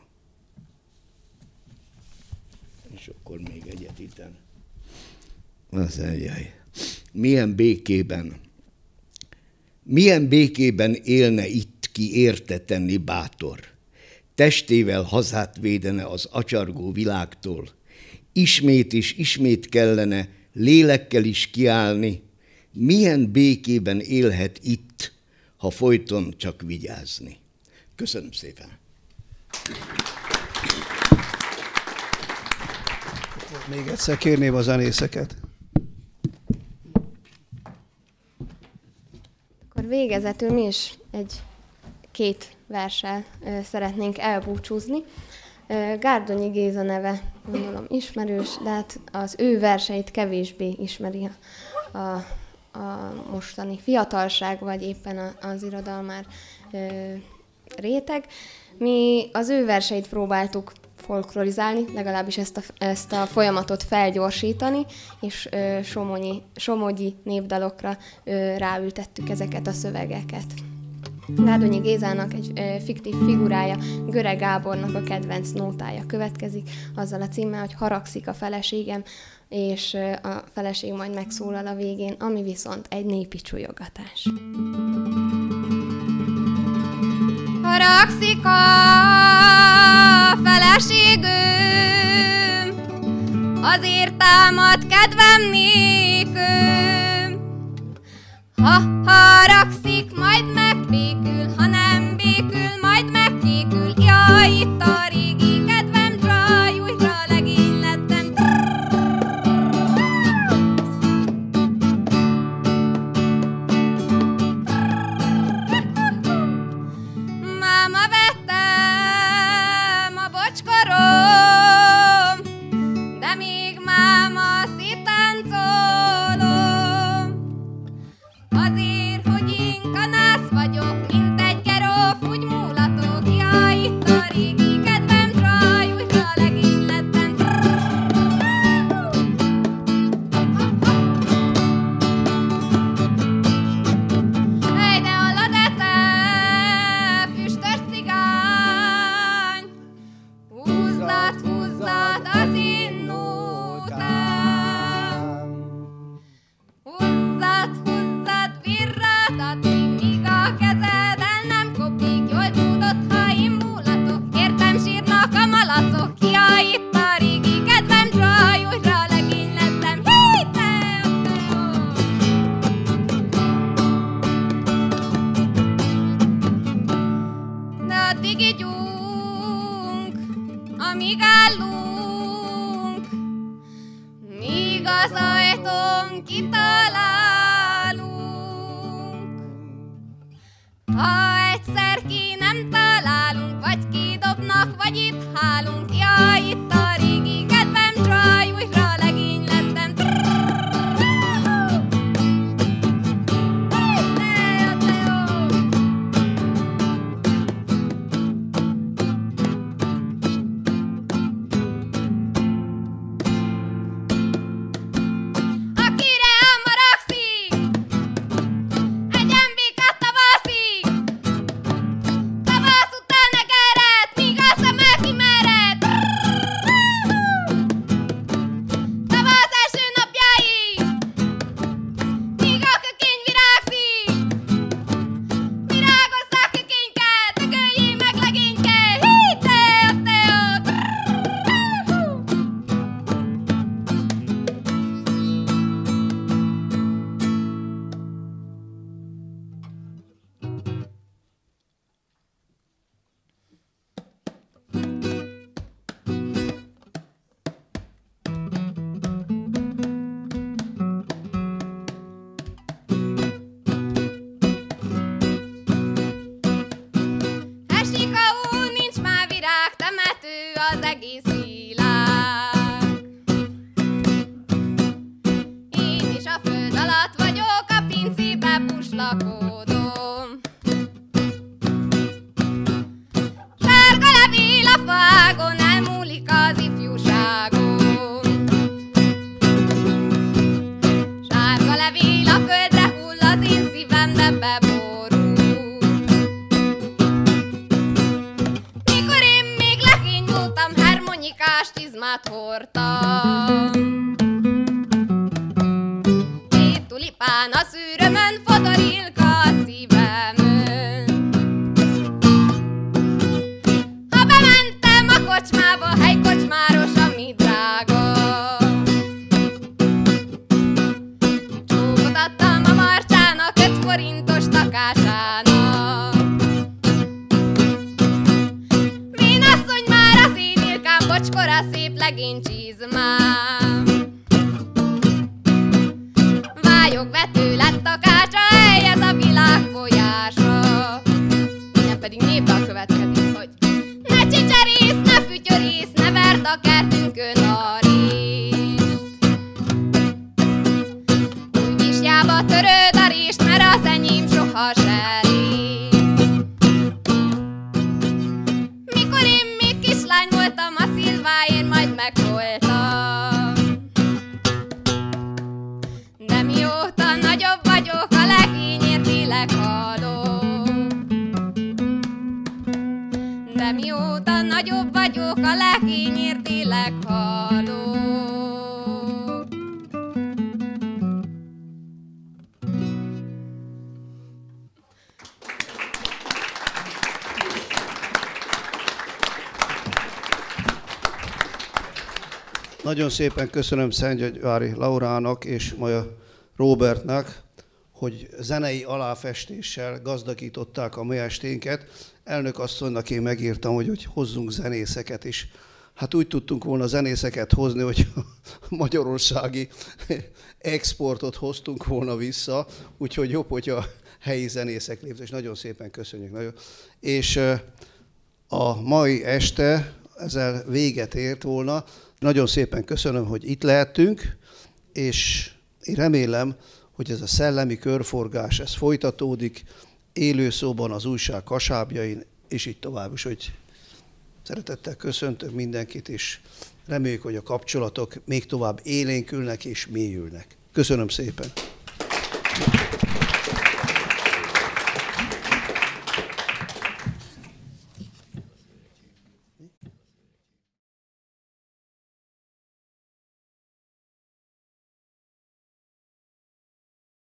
És akkor még egyet itten. Azt mondja, milyen békében, milyen békében élne itt, ki érte tenni bátor, testével hazát védene az acsargó világtól, ismét és ismét kellene lélekkel is kiállni, milyen békében élhet itt, ha folyton csak vigyázni. Köszönöm szépen! Még egyszer kérném a zenészeket. Akkor végezetül mi is egy két verssel szeretnénk elbúcsúzni. Gárdonyi Géza neve, gondolom ismerős, de hát az ő verseit kevésbé ismeri a, a, a mostani fiatalság, vagy éppen az irodalmár réteg. Mi az ő verseit próbáltuk folklorizálni, legalábbis ezt a, ezt a folyamatot felgyorsítani, és ö, somonyi, somogyi népdalokra ö, ráültettük ezeket a szövegeket. Gárdonyi Gézának egy ö, fiktív figurája, Göre Gábornak a kedvenc nótája következik, azzal a címmel, hogy haragszik a feleségem, és ö, a feleség majd megszólal a végén, ami viszont egy népi csúlyogatás. Haragszik a feleségem, azért támad kedvem nékő. Ha haragszik, majd megbékül, ha nem békül, majd megkékül. Jaj, itt a régi kedvem, csaj, újra legény lettem. Máma vettem a bocskarom, de még máma szitáncolom. Azért, hogy én kanász vagyok, mint egy geróf, úgy múlatok. Jaj, itt a régi kedvem, csaj, újra legény lettem. Hely, de hallod-e te, füstös cigány? Húzzad, húzzad az én nótám. Húzzad, húzzad virradat, míg a kezed el nem kopik. Jól tudod, ha én múlatok, értem sírnak a malacok. Jaj, itt a régi kedvem, csaj, újra legény lettem. Hé, te, te, de addig ígyunk, amíg állunk, míg az ajtón kitalálunk. Ha egyszer ki nem találunk, vagy kidobnak, vagy itt hálunk. Jaj, itt a régi kedvem, csaj, újra legény lettem. De jó, de jó. egész világ. Én is a föld alatt vagyok, a pincébe buslakodom. Sárga levél a fágon, elmúlik az ifjúságom. Sárga levél a földre hull, az én szívem, de beborul. Mikor én még legény voltam, harmonikás csizmát hordtam. Két tulipán a szűrömön, fodorilka a szívemön. Ha bementem a kocsmába, helykocsmáros, ami drága. Csókot adtam a marcsának, öt forintos takásának. Vénasszony már az én Ilkám, bocskora szép legény csizmám. Vályogvető lett a kácsa, ez a világ folyása. Innen pedig népdal következik, hogy ne csicserész, ne fütyörész, ne verd a kertünkön a rést. Úgyis jába töröd a rést, mert az enyém soha se rész. Mikor én még kislány voltam, a szilváért majd megvoltam. De mióta nagyobb vagyok, a legényért élek, halok. De mióta nagyobb vagyok, a legényért élek, halok. Nagyon szépen köszönöm Szentgyörgyvári Laurának és Maja Róbertnek, hogy zenei aláfestéssel gazdagították a mi esténket. Elnök asszonynak én megírtam, hogy, hogy hozzunk zenészeket is. Hát úgy tudtunk volna zenészeket hozni, hogy magyarországi exportot hoztunk volna vissza, úgyhogy jobb, hogyha helyi zenészek léptek, és nagyon szépen köszönjük. Nagyon. És a mai este ezzel véget ért volna. Nagyon szépen köszönöm, hogy itt lehettünk, és én remélem, hogy ez a szellemi körforgás, ez folytatódik élőszóban az újság kasábjain, és így tovább is, hogy szeretettel köszöntök mindenkit, és reméljük, hogy a kapcsolatok még tovább élénkülnek és mélyülnek. Köszönöm szépen!